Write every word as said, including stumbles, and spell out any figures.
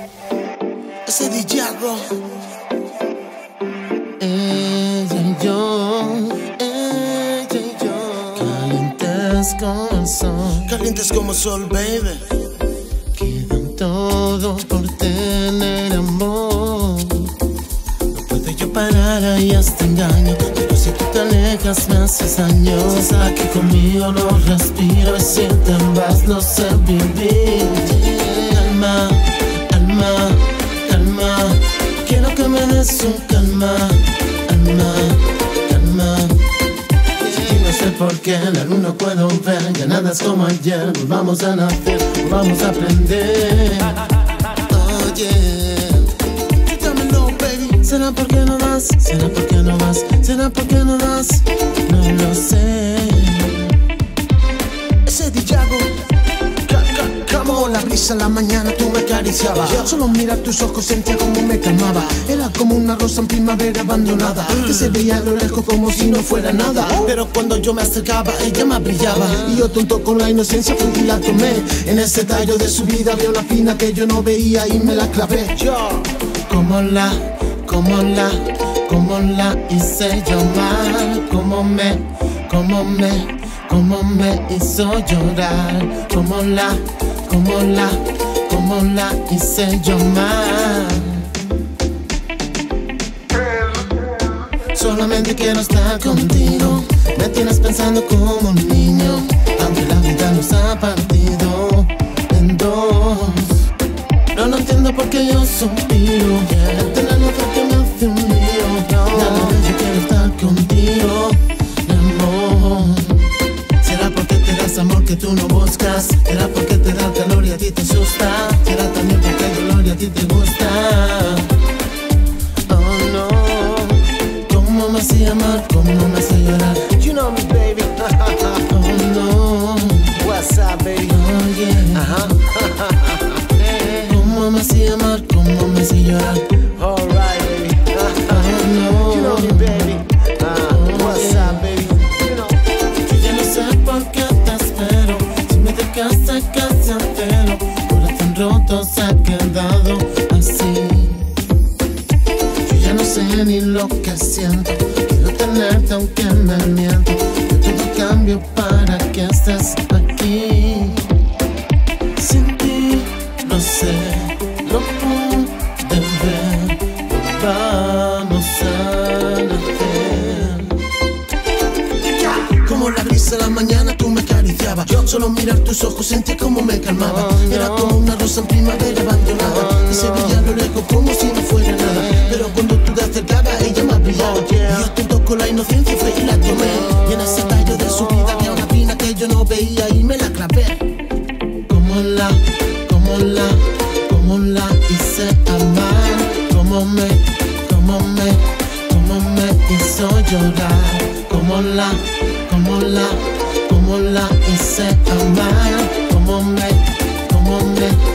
Ese D J Ro. Ella y yo, ella y yo, calientes como el sol, Calientes como sol, baby. quedan todos por tener amor. No puedo yo parar ahí hasta engaño, pero si tú te alejas me haces daño. Si sabes que conmigo no respiro y si te vas no sé vivir. Calma, calma, calma, quiero que me des un calma, calma, calma. Y no sé por qué la luna puedo ver, ya nada es como ayer. Vamos a nacer, vamos a aprender. Oye, You tell me no, baby. ¿será porque no das? ¿Será porque no vas? ¿Será porque no das? No lo sé. Ese D J Ro. Como la brisa en la mañana tú me acariciabas. Solo mirar tus ojos sentía como me calmaba. Era como una rosa en primavera abandonada, que se veía a lo lejos como si no fuera nada. Pero cuando yo me acercaba ella más brillaba. Y yo tonto con la inocencia fui y la tomé. En ese tallo de su vida veo la fina que yo no veía y me la clavé. Como la, como la, como la hice yo mal. Como me, como me, como me hizo llorar. Como la, como la, como la hice yo mal. Solamente quiero estar contigo, me tienes pensando como un niño, aunque la vida nos ha partido en dos. No, no entiendo por qué yo suspiro, el tenerlo porque me hace un lío. Dale, yo quiero estar contigo, mi amor. ¿Será porque te das amor que tú no buscas? ¿Será porque te da calor y a ti te asusta? ¿Será también porque hay dolor y a ti te gusta? Oh no, cómo me hace amar, cómo me hace llorar. You know me, baby. Oh no, What's up, baby? oh yeah. Cómo me hace amar, cómo me hace llorar. Alright, baby. Oh no, You know me, baby. Uh, what's up, baby? You know. yo ya no sé por qué te espero. Si me dejas casi entero, corazón roto se ha quedado así. Yo ya no sé ni lo que siento. Quiero tenerte aunque me miento. Yo todo cambio para que estés aquí. Sin ti, no sé, no pude ver. Vamos a nacer. Como la brisa en la mañana tú me acariciabas. Yo solo mirar tus ojos sentía como me calmaba. Oh, no. Era como una rosa en primavera abandonada, Oh, que se no. veía a lo lejos como si no fuera nada. Pero cuando tú te acercabas ella más brillaba. Oh, yeah. Y yo tonto con la inocencia fue y la tomé. Y en ese tallo de su vida había una pina que yo no veía y me la clavé. Como la, como la, como la hice amar. Como me, como me, como me hizo llorar. Como la, como la, como la hice amar. Como me, como me